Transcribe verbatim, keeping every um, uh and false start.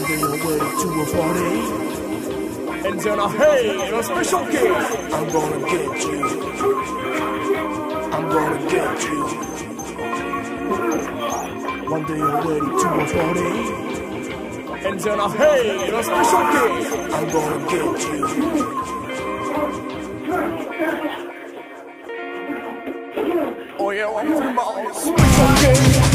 day you're ready to a party, and then I hey, a special guest. I'm gonna get you. I'm gonna get you. One day you're ready to a party, and then I hey, a special guest. I'm gonna get you. Oh yeah, I'm talking about special guest.